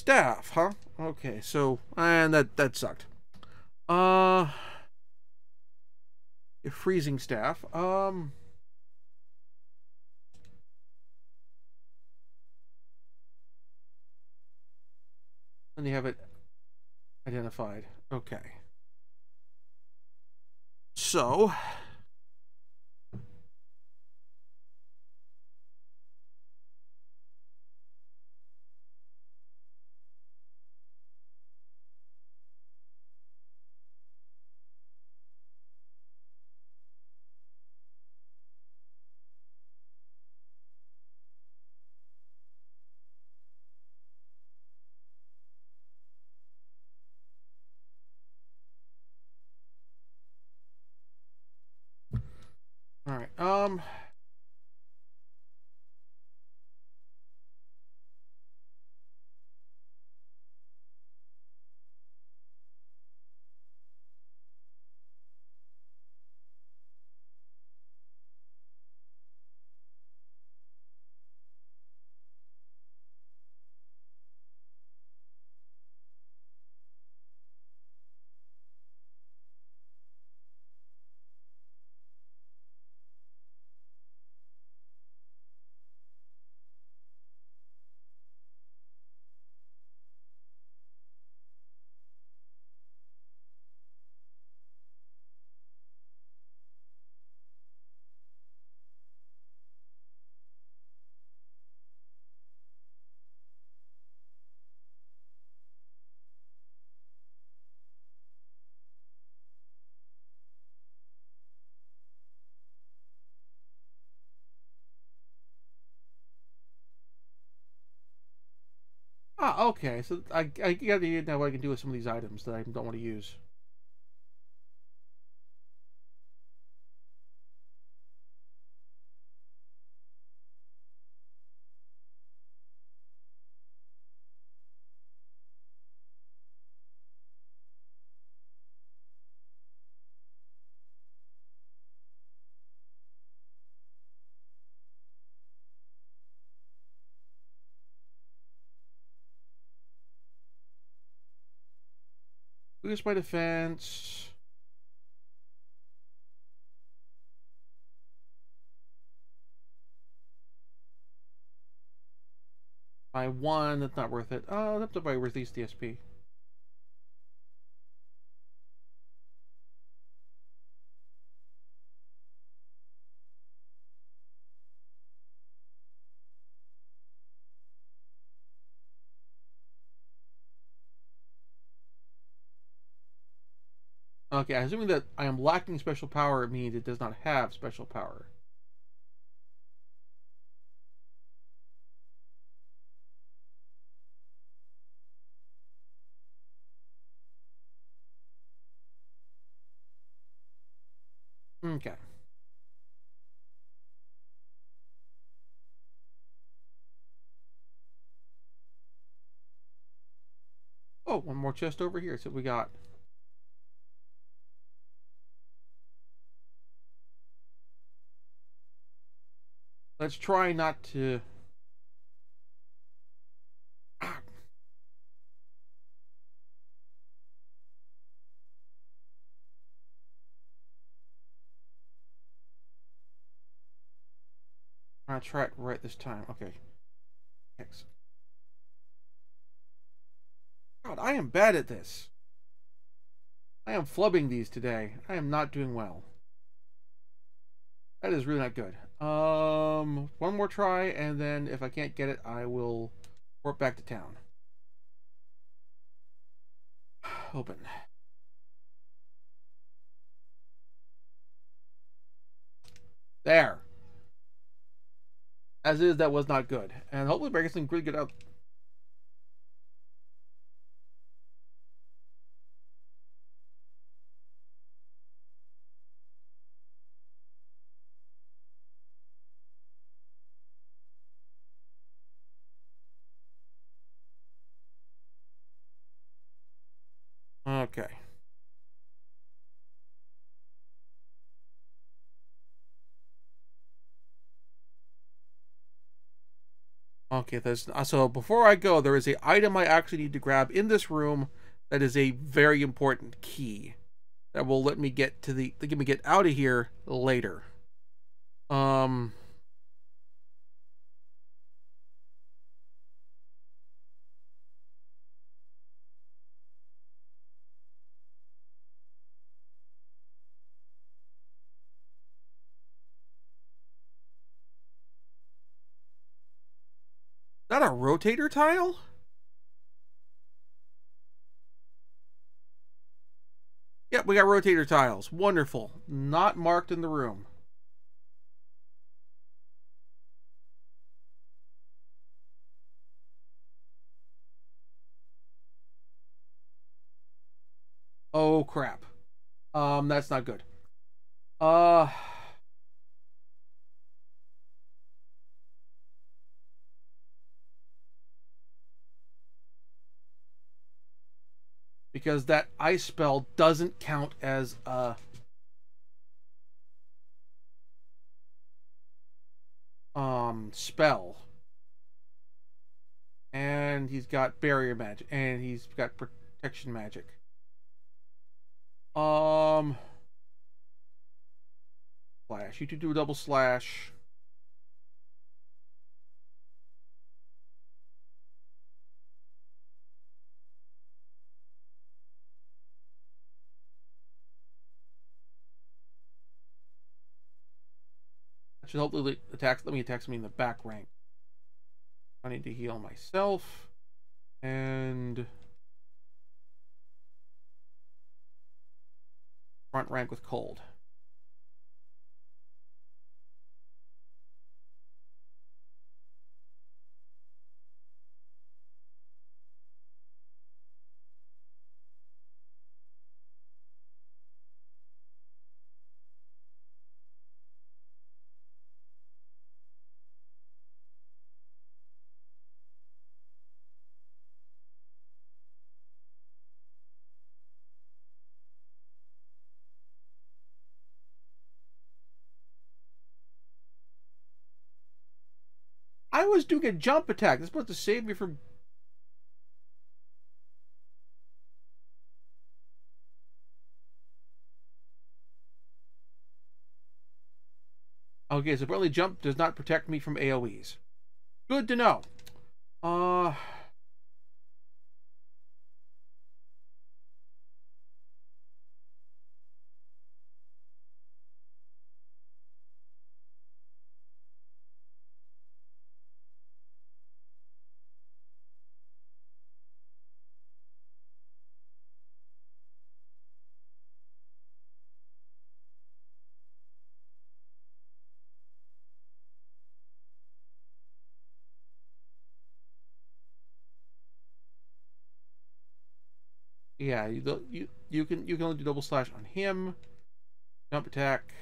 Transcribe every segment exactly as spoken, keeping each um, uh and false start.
staff, huh? Okay, so and that that sucked. Uh, freezing staff. Um, and you have it identified. Okay. So, all right. Um, ah, okay. So I I got the idea now what I can do with some of these items that I don't want to use. Boost my defense. By one, that's not worth it. Oh, that's probably worth these D S P. Okay, assuming that I am lacking special power, it means it does not have special power. Okay. Oh, one more chest over here. So we got. Let's try not to. Ah, I'm gonna try it right this time. Okay. Thanks. God, I am bad at this. I am flubbing these today. I am not doing well. That is really not good. Um, one more try, and then if I can't get it, I will warp back to town. Open. There. As is, that was not good. And hopefully we're getting pretty good out. Okay. Okay, there's uh, so before I go, there is a item I actually need to grab in this room that is a very important key that will let me get to the let me get out of here later. Um is that a rotator tile? Yep, we got rotator tiles. Wonderful. Not marked in the room. Oh crap. Um, that's not good. Uh because that ice spell doesn't count as a um spell. And he's got barrier magic and he's got protection magic. Um slash. You two do a double slash. That should hopefully attack let me attack me in the back rank. I need to heal myself. And front rank with cold. I was doing a jump attack. This is supposed to save me from. Okay, so apparently jump does not protect me from A O Es. Good to know. Uh. Yeah, you you you can you can only do double slash on him. Jump attack.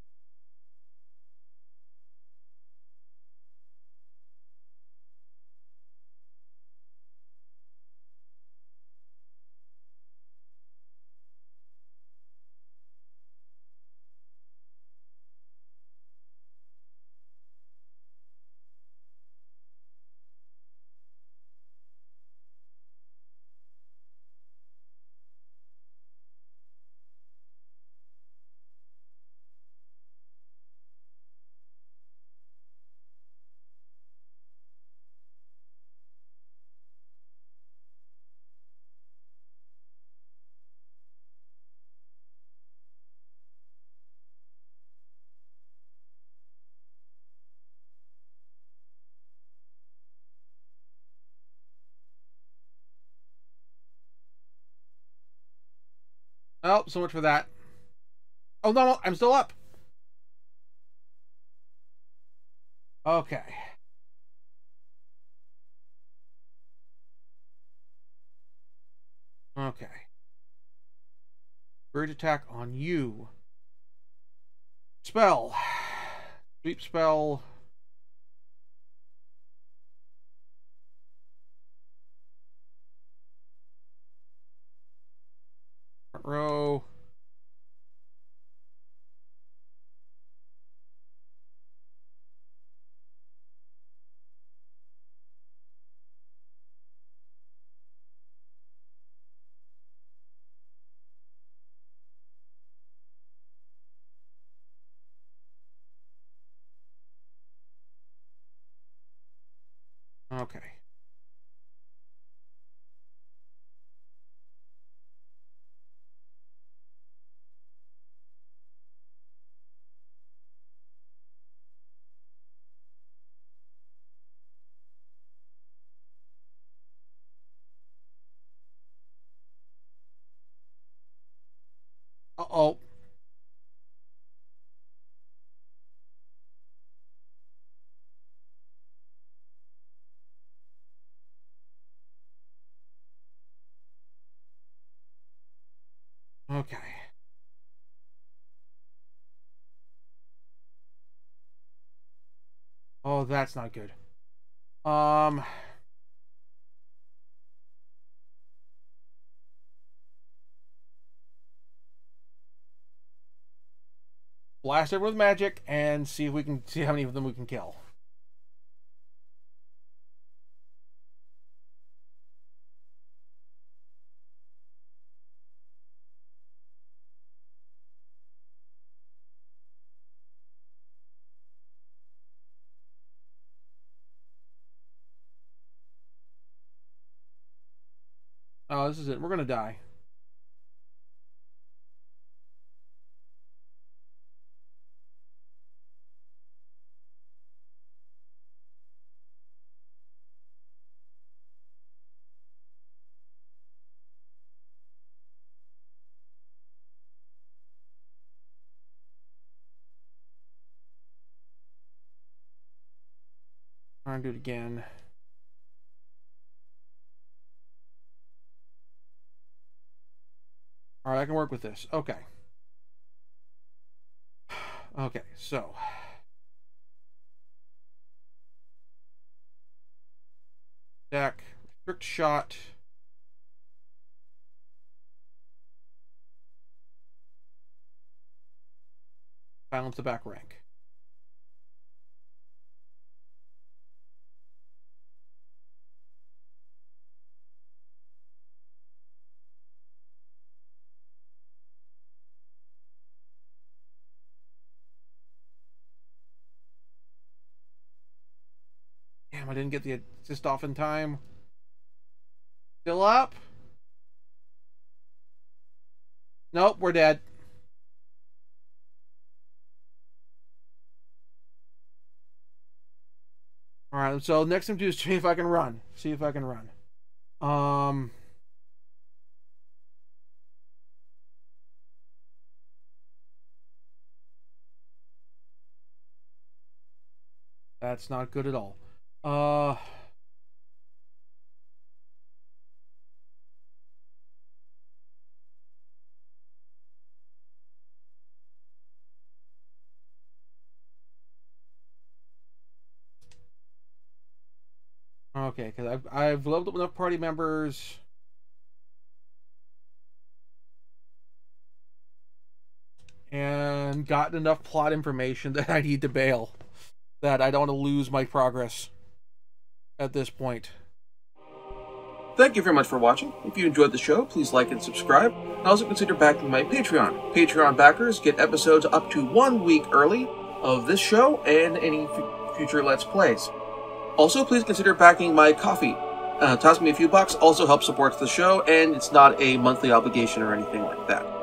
Oh, so much for that. Oh no, no, I'm still up. Okay. Okay. Urge attack on you. Spell. Sweep spell. Front row. Okay. Uh-oh. Okay. Oh, that's not good. Um... Blast it with magic and see if we can see how many of them we can kill. Oh, this is it. We're gonna die. I'm gonna do it again. All right, I can work with this. Okay. Okay, so deck, strict shot. Balance the back rank. Damn, I didn't get the assist off in time. Still up? Nope, we're dead. Alright, so next thing to do is see if I can run. See if I can run. Um... That's not good at all. Uh... Okay, because I've, I've leveled up enough party members. And gotten enough plot information that I need to bail. That I don't want to lose my progress at this point. Thank you very much for watching. If you enjoyed the show, please like and subscribe. And also consider backing my Patreon. Patreon backers get episodes up to one week early of this show and any f future Let's Plays. Also, please consider backing my Ko-fi. Uh, toss me a few bucks also helps support the show, and it's not a monthly obligation or anything like that.